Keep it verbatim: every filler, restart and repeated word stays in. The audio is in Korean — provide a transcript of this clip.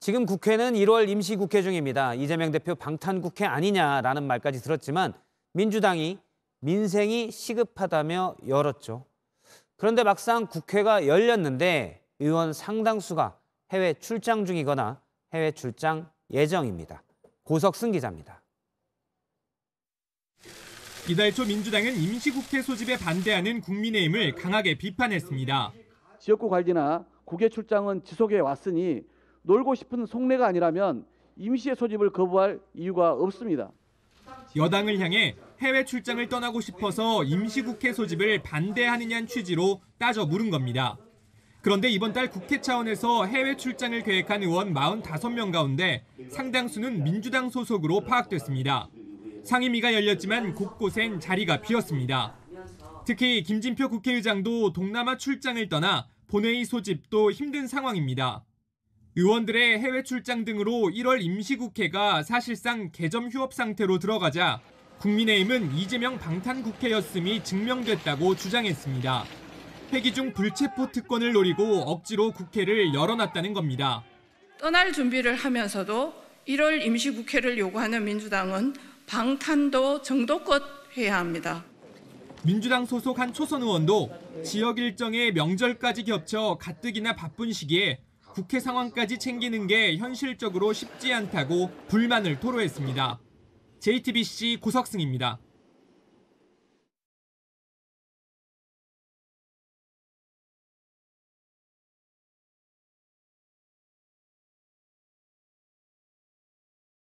지금 국회는 일월 임시국회 중입니다. 이재명 대표 방탄국회 아니냐라는 말까지 들었지만 민주당이 민생이 시급하다며 열었죠. 그런데 막상 국회가 열렸는데 의원 상당수가 해외 출장 중이거나 해외 출장 예정입니다. 고석승 기자입니다. 이달 초 민주당은 임시국회 소집에 반대하는 국민의힘을 강하게 비판했습니다. 지역구 관리나 국회 출장은 지속해 왔으니 놀고 싶은 속내가 아니라면 임시의 소집을 거부할 이유가 없습니다. 여당을 향해 해외 출장을 떠나고 싶어서 임시국회 소집을 반대하느냐는 취지로 따져 물은 겁니다. 그런데 이번 달 국회 차원에서 해외 출장을 계획한 의원 사십오 명 가운데 상당수는 민주당 소속으로 파악됐습니다. 상임위가 열렸지만 곳곳엔 자리가 비었습니다. 특히 김진표 국회의장도 동남아 출장을 떠나 본회의 소집도 힘든 상황입니다. 의원들의 해외 출장 등으로 일월 임시국회가 사실상 개점 휴업 상태로 들어가자 국민의힘은 이재명 방탄국회였음이 증명됐다고 주장했습니다. 회기 중 불체포 특권을 노리고 억지로 국회를 열어놨다는 겁니다. 떠날 준비를 하면서도 일월 임시국회를 요구하는 민주당은 방탄도 정도껏 해야 합니다. 민주당 소속 한 초선 의원도 지역 일정에 명절까지 겹쳐 가뜩이나 바쁜 시기에 국회 상황까지 챙기는 게 현실적으로 쉽지 않다고 불만을 토로했습니다. 제이티비씨 고석승입니다.